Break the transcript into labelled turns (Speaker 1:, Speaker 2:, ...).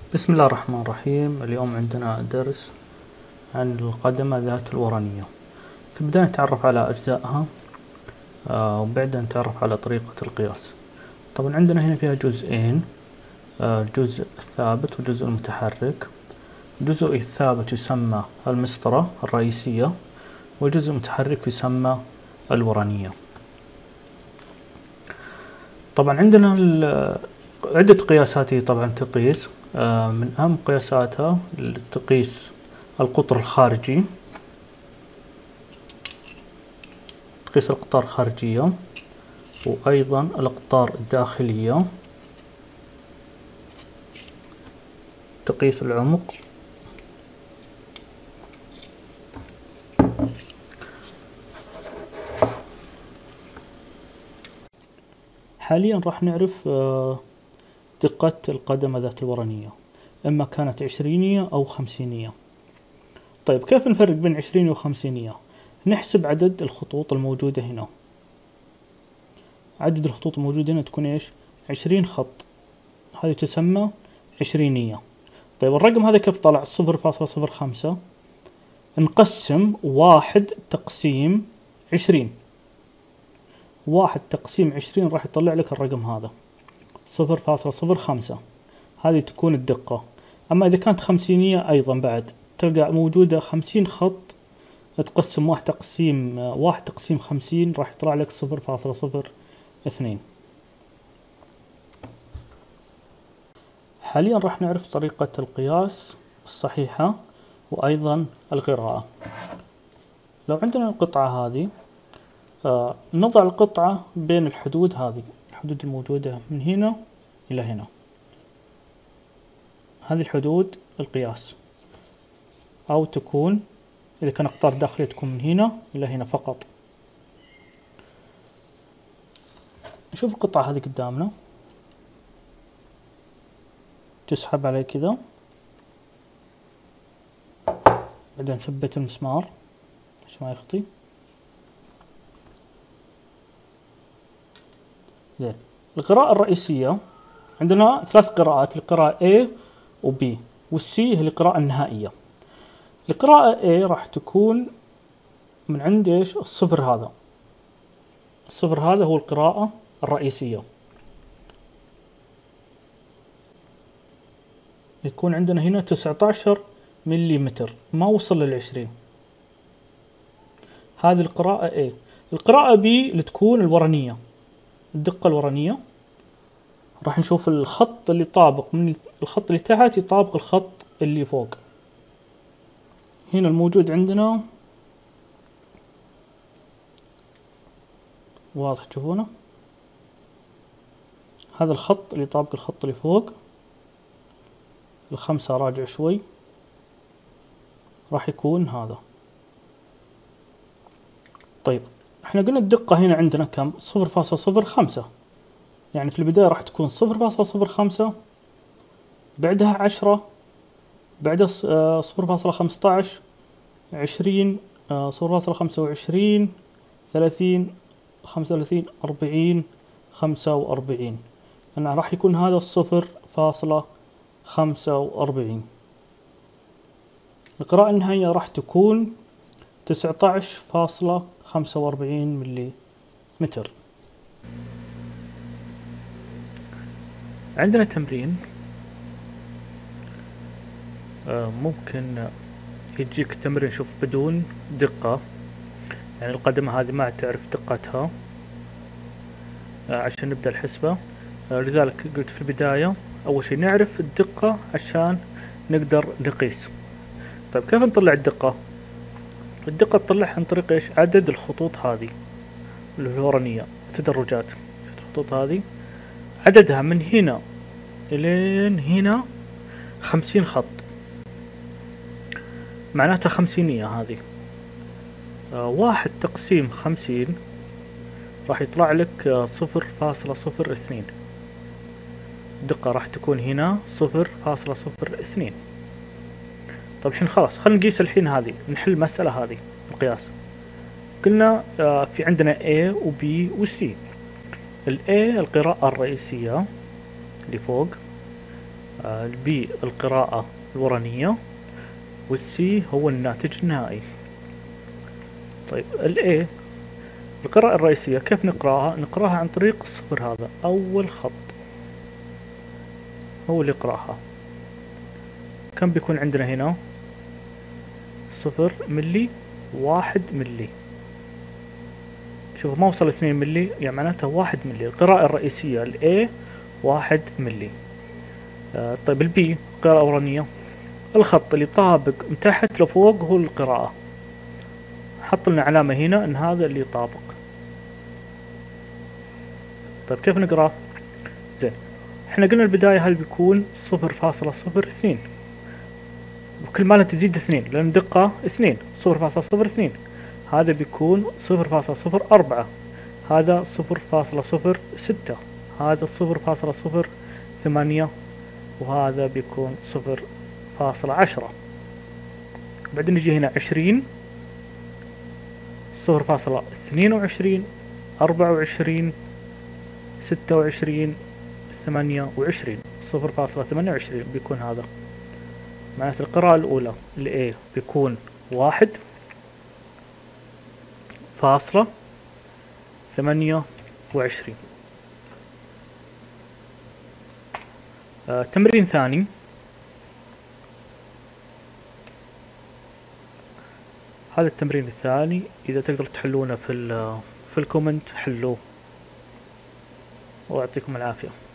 Speaker 1: بسم الله الرحمن الرحيم. اليوم عندنا درس عن القدمة ذات الورانية. في البداية نتعرف على أجزائها وبعدين نتعرف على طريقة القياس. طبعا عندنا هنا فيها جزئين، الجزء الثابت والجزء المتحرك. الجزء الثابت يسمى المسطرة الرئيسية، والجزء المتحرك يسمى الورانية. طبعا عندنا عدة قياسات طبعا تقيس. من أهم قياساتها تقيس القطر الخارجي، تقيس الأقطار الخارجية، وأيضا الأقطار الداخلية، تقيس العمق، حاليا راح نعرف دقة القدمة ذات الورانية، إما كانت 20 أو 50. طيب كيف نفرق بين 20 و 50؟ نحسب عدد الخطوط الموجودة هنا. عدد الخطوط الموجودة هنا تكون إيش؟ 20 خط، هذه تسمى 20. طيب الرقم هذا كيف طلع؟ 0.05 نقسم 1 تقسيم 20. 1 تقسيم 20 راح يطلع لك الرقم هذا 0.05. هذه تكون الدقة. أما إذا كانت 50 أيضا بعد تلقى موجودة 50 خط، تقسم 1 تقسيم 50 راح يطلع لك 0.02. حاليا راح نعرف طريقة القياس الصحيحة وأيضا القراءة. لو عندنا القطعة هذه، نضع القطعة بين الحدود هذه، الحدود الموجودة من هنا إلى هنا، هذه الحدود القياس، أو تكون إذا كان أقطار داخلية تكون من هنا إلى هنا فقط. نشوف القطعة هذه قدامنا، تسحب عليه كذا، بعدين نثبت المسمار عشان ما يخطي. زين، القراءة الرئيسية عندنا 3 قراءات، القراءة A و B والC هي القراءة النهائية. القراءة A راح تكون من عند ايش؟ الصفر هذا. الصفر هذا هو القراءة الرئيسية. يكون عندنا هنا 19 مليمتر، ما وصل لل20. هذه القراءة A. القراءة B اللي تكون الورانية، الدقة الورانية، راح نشوف الخط اللي طابق من الخط اللي تحت يطابق الخط اللي فوق. هنا الموجود عندنا واضح تشوفونه، هذا الخط اللي يطابق الخط اللي فوق. ال5 راجع شوي، راح يكون هذا. طيب احنا قلنا الدقة هنا عندنا كم؟ 0.05. يعني في البداية راح تكون 0.05، بعدها 10، بعدها 0.15، 20، 0.25، 30، 35، 40، 45. أنا راح يكون هذا 0.45. القراءة النهائية راح تكون 19.45 مليمتر. عندنا تمرين، ممكن يجيك تمرين شوف بدون دقة، يعني القدمة هذه ما تعرف دقتها عشان نبدأ الحسبة. لذلك قلت في البداية أول شيء نعرف الدقة عشان نقدر نقيس. طيب كيف نطلع الدقة؟ الدقة تطلعها عن طريق إيش؟ عدد الخطوط هذه الورانية، تدرجات الخطوط هذه، عددها من هنا إلين هنا 50 خط، معناتها 50 هذه. 1 تقسيم 50 راح يطلع لك 0.02. الدقة راح تكون هنا 0.02. طيب الحين خلاص خلينا نقيس الحين هذه، نحل المسألة هذه القياس. قلنا في عندنا A و B و C. ال A القراءة الرئيسية اللي فوق، البي القراءة الورانية، والسي هو الناتج النهائي. طيب الاي القراءة الرئيسية كيف نقراها؟ نقراها عن طريق الصفر، هذا أول خط هو اللي يقراها. كم بيكون عندنا هنا؟ 0 ملي، 1 ملي. شوف ما وصل 2 ملي، يعني معناته 1 ملي. القراءة الرئيسية ال A 1 ملي. طيب البي قراءة ورانية، الخط اللي طابق من تحت لفوق هو القراءة، حط لنا علامة هنا ان هذا اللي طابق. طيب كيف نقراه؟ زين، احنا قلنا البداية هل بيكون 0.02، وكل ما تزيد 2 لان دقة 2، 0.02. هذا بيكون 0.04، هذا 0.06، هذا 0.08، وهذا بيكون 0.10. بعدين نجي هنا 20، 0.22، 24، 26، 28، 0.28 بيكون هذا. معناته القراءة الأولى ل A بيكون 1.28. تمرين ثاني، هذا التمرين الثاني إذا تقدر تحلونه في الكومنت حلوه، ويعطيكم العافية.